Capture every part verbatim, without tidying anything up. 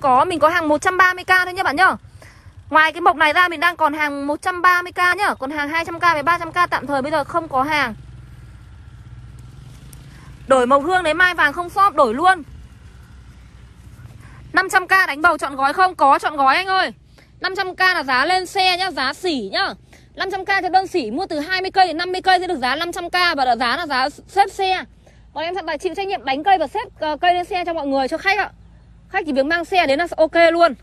có, mình có hàng một trăm ba mươi k thôi nhá bạn nhá. Ngoài cái mộc này ra mình đang còn hàng một trăm ba mươi k nhá. Còn hàng hai trăm k với ba trăm k tạm thời bây giờ không có hàng. Đổi mộc hương đấy, mai vàng không shop, đổi luôn. năm trăm k đánh bầu chọn gói không? Có chọn gói anh ơi. năm trăm k là giá lên xe nhá, giá xỉ nhá. năm trăm k cho đơn xỉ mua từ hai mươi cây đến năm mươi cây sẽ được giá năm trăm k và là giá là giá xếp xe. Còn em thật là chịu trách nhiệm đánh cây và xếp uh, cây lên xe cho mọi người, cho khách ạ. Khách chỉ việc mang xe đến là ok luôn.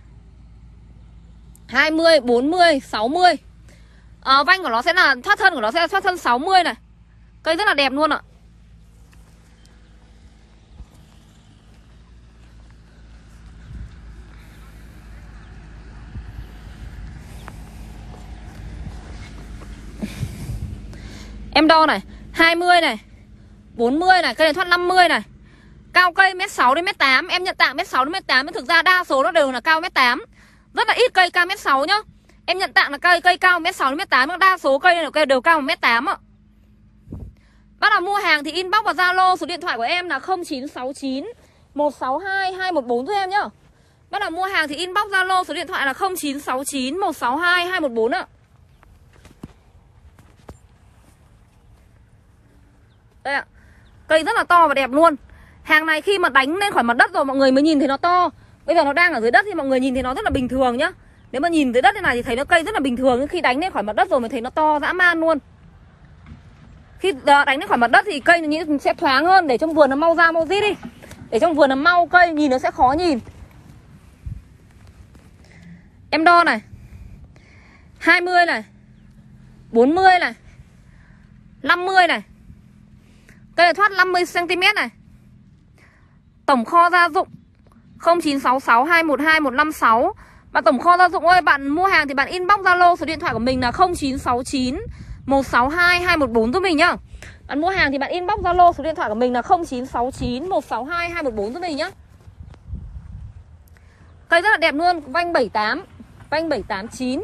hai mươi, bốn mươi, sáu mươi. À, vanh của nó sẽ là, thoát thân của nó sẽ là thoát thân sáu mươi này. Cây rất là đẹp luôn ạ. Em đo này, hai mươi này, bốn mươi này, cây này thoát năm mươi này. Cao cây mét sáu đến mét tám, em nhận tặng mét sáu đến mét tám, nhưng thực ra đa số nó đều là cao mét tám. Rất là ít cây cao mét sáu nhá. Em nhận tặng là cây cây cao mét sáu đến mét tám, nhưng đa số cây này đều cao mét tám ạ. Bác nào mua hàng thì inbox vào Zalo, số điện thoại của em là không chín sáu chín một sáu hai hai một bốn giúp em nhá. Bác nào mua hàng thì inbox Zalo, số điện thoại là không chín sáu chín một sáu hai hai một bốn ạ. Đây ạ. Cây rất là to và đẹp luôn. Hàng này khi mà đánh lên khỏi mặt đất rồi mọi người mới nhìn thấy nó to. Bây giờ nó đang ở dưới đất thì mọi người nhìn thấy nó rất là bình thường nhá. Nếu mà nhìn dưới đất thế này thì thấy nó cây rất là bình thường, nhưng khi đánh lên khỏi mặt đất rồi mới thấy nó to dã man luôn. Khi đánh lên khỏi mặt đất thì cây nó sẽ thoáng hơn, để trong vườn nó mau ra mau rít đi. Để trong vườn nó mau, cây nhìn nó sẽ khó nhìn. Em đo này, hai mươi này, bốn mươi này, năm mươi này. Cây này thoát năm mươi xăng ti mét này. Tổng kho gia dụng không chín sáu sáu hai một hai một năm sáu. Bạn tổng kho gia dụng ơi, bạn mua hàng thì bạn inbox Zalo, số điện thoại của mình là không chín sáu chín một sáu hai hai một bốn giúp mình nhá. Bạn mua hàng thì bạn inbox Zalo, số điện thoại của mình là không chín sáu chín một sáu hai hai một bốn giúp mình nhá. Cây rất là đẹp luôn, vanh bảy tám, vanh bảy tám chín.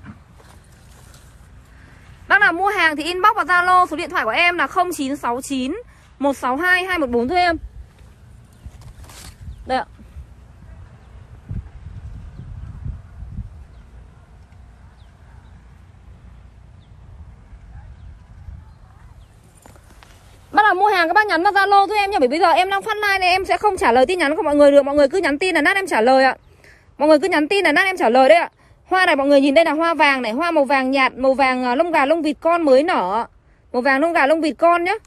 Bác nào mua hàng thì inbox vào Zalo, số điện thoại của em là không chín sáu chín một sáu hai hai một bốn giúp em. Đây ạ. Bác nào mua hàng các bác nhắn vào Zalo giúp em nhá. Bởi bây giờ em đang phát live này, em sẽ không trả lời tin nhắn của mọi người được. Mọi người cứ nhắn tin là nát em trả lời ạ. Mọi người cứ nhắn tin là nát em trả lời đấy ạ. Hoa này mọi người nhìn đây là hoa vàng này, hoa màu vàng nhạt, màu vàng lông gà lông vịt con mới nở. Màu vàng lông gà lông vịt con nhá.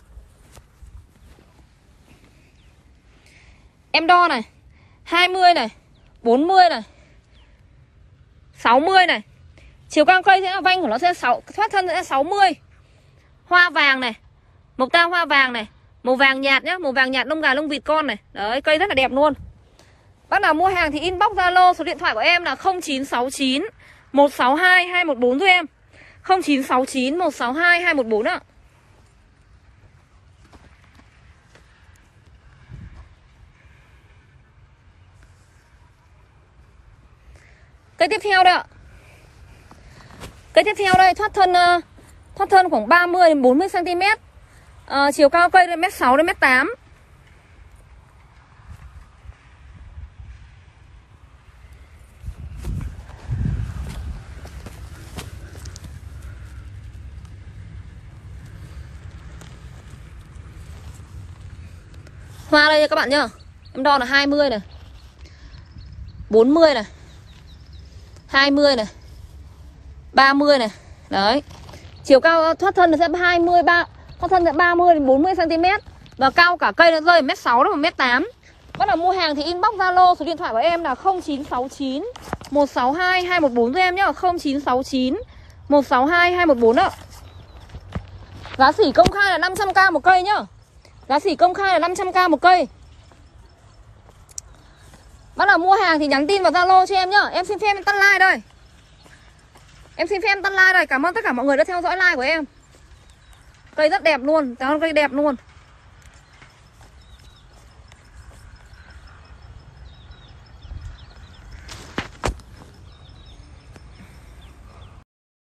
Em đo này, hai mươi này, bốn mươi này, sáu mươi này. Chiều cao cây sẽ là vanh của nó sẽ sáu, thoát thân sẽ sáu mươi. Hoa vàng này, mộc ta hoa vàng này, màu vàng nhạt nhá, màu vàng nhạt lông gà lông vịt con này. Đấy, cây rất là đẹp luôn. Bác nào mua hàng thì inbox Zalo, số điện thoại của em là không chín sáu chín một sáu hai hai một bốn giúp em. không chín sáu chín một sáu hai hai một bốn ạ. Cây tiếp theo đây ạ. Cây tiếp theo đây thoát thân thoát thân khoảng ba mươi đến bốn mươi xăng ti mét. À, chiều cao cây đến mét sáu đến mét tám. Hoa đây các bạn nhá. Em đo là hai mươi này, bốn mươi này, hai mươi này, ba mươi này. Đấy. Chiều cao thoát thân sẽ hai mươi ba, thoát thân sẽ ba mươi đến bốn mươi xăng ti mét. Và cao cả cây nó rơi mét sáu đến một mét tám. Bắt đầu mua hàng thì inbox Zalo, số điện thoại của em là không chín sáu chín một sáu hai hai một bốn giúp em nhá. không chín sáu chín một sáu hai hai một bốn ạ. Giá sỉ công khai là năm trăm k một cây nhá. Giá sỉ công khai là năm trăm k một cây. Bắt đầu mua hàng thì nhắn tin vào Zalo cho em nhá. Em xin phép em tắt like đây. Em xin phép em tắt like đây. Cảm ơn tất cả mọi người đã theo dõi like của em. Cây rất đẹp luôn, cây đẹp luôn.